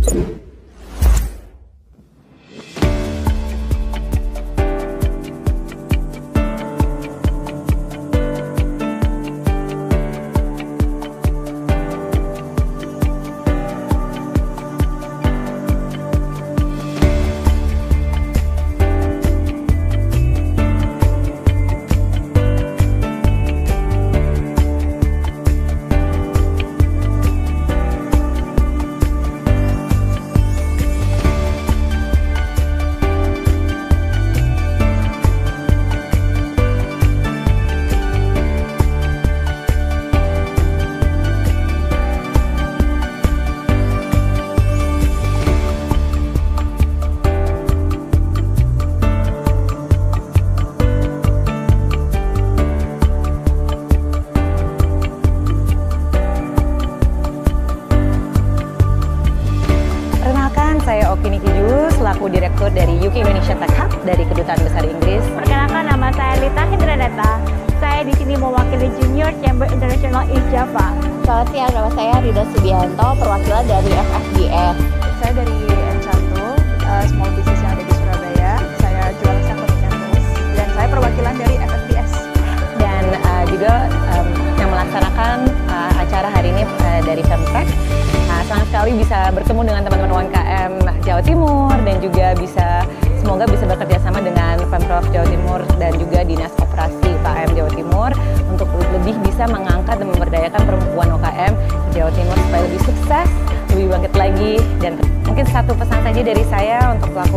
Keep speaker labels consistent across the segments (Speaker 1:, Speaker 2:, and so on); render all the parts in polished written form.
Speaker 1: Saya Oki Nikiju, selaku Direktur dari UK Indonesia Tech Hub dari Kedutaan Besar Inggris.
Speaker 2: Perkenalkan, nama saya Lita Hindradata. Saya di sini mewakili Junior Chamber International East Java.
Speaker 3: Selamat siang, nama saya Rida Subianto, perwakilan dari FFBS.
Speaker 4: Saya dari Enchanto, small business yang ada di Surabaya. Saya jual sangkut Enchantos dan saya perwakilan dari FFBS.
Speaker 1: Dan juga yang melaksanakan acara hari ini dari Femtech. Senang sekali bisa bertemu dengan teman-teman UMKM Jawa Timur dan juga semoga bisa bekerja sama dengan Pemprov Jawa Timur dan juga Dinas Koperasi UKM Jawa Timur untuk lebih bisa mengangkat dan memberdayakan perempuan UKM di Jawa Timur supaya lebih sukses, lebih bangkit lagi. Dan mungkin satu pesan saja dari saya untuk pelaku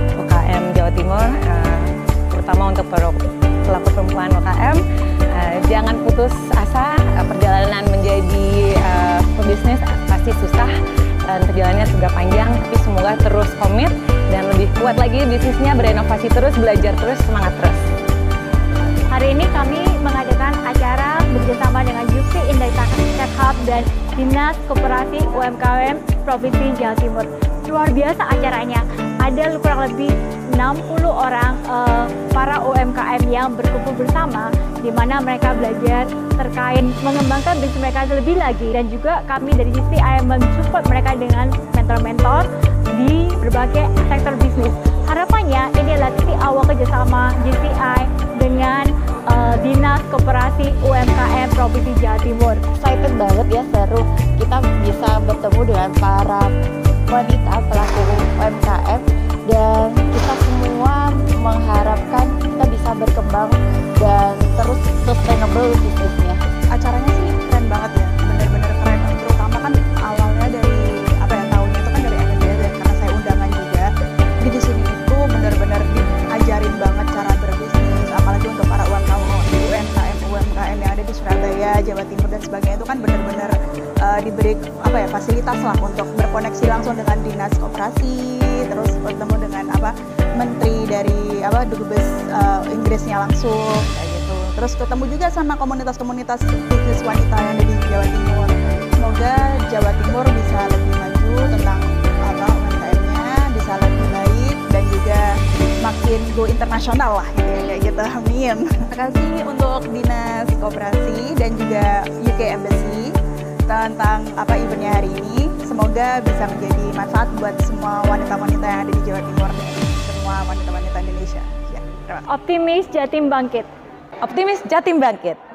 Speaker 1: UKM Jawa Timur, terutama untuk pelaku perempuan UKM, jangan putus asa. Perjalanan menjadi pebisnis pasti susah dan perjalanannya juga panjang, tapi semoga terus komit dan lebih kuat lagi bisnisnya, berinovasi terus, belajar terus, semangat terus.
Speaker 2: Hari ini kami mengadakan acara bekerjasama dengan UK Indonesia Tech Hub dan Dinas Koperasi UMKM Provinsi Jawa Timur. Luar biasa acaranya, ada kurang lebih 60 orang para UMKM yang berkumpul bersama, di mana mereka belajar terkait mengembangkan bisnis mereka lebih lagi, dan juga kami dari GCI mensupport mereka dengan mentor-mentor di berbagai sektor bisnis. Harapannya ini adalah titik awal kerjasama GCI dengan Dinas Koperasi UMKM Provinsi Jawa Timur.
Speaker 3: Excited banget ya, seru. Kita bisa bertemu dengan para wanita pelaku UMKM dan kita semua mengharapkan kita bisa berkembang dan terus sustainable bisnisnya.
Speaker 4: Acaranya sih keren banget ya, bener-bener keren. Terutama kan awalnya dari tahunnya itu kan dari FFBS ya, karena saya undangan juga. Jadi di sini itu bener-bener diajarin banget cara berbisnis, apalagi untuk para UMKM yang ada di Surabaya, Jawa Timur dan sebagainya, itu kan bener-bener diberi fasilitas lah untuk berkoneksi langsung dengan Dinas Koperasi, terus bertemu dengan menteri dari Dubes Inggrisnya langsung kayak gitu. Terus ketemu juga sama komunitas-komunitas bisnis wanita yang ada di Jawa Timur. Semoga Jawa Timur bisa lebih maju tentang UMKM-nya, bisa lebih baik dan juga makin go internasional lah gitu ya, kayak gitu. Amin. Terima kasih untuk Dinas Koperasi dan juga UK Embassy tentang eventnya hari ini. Semoga bisa menjadi manfaat buat semua wanita-wanita yang ada di Jawa Timur dan semua wanita-wanita Indonesia. Ya,
Speaker 2: Optimis Jatim bangkit.
Speaker 1: Optimis Jatim bangkit.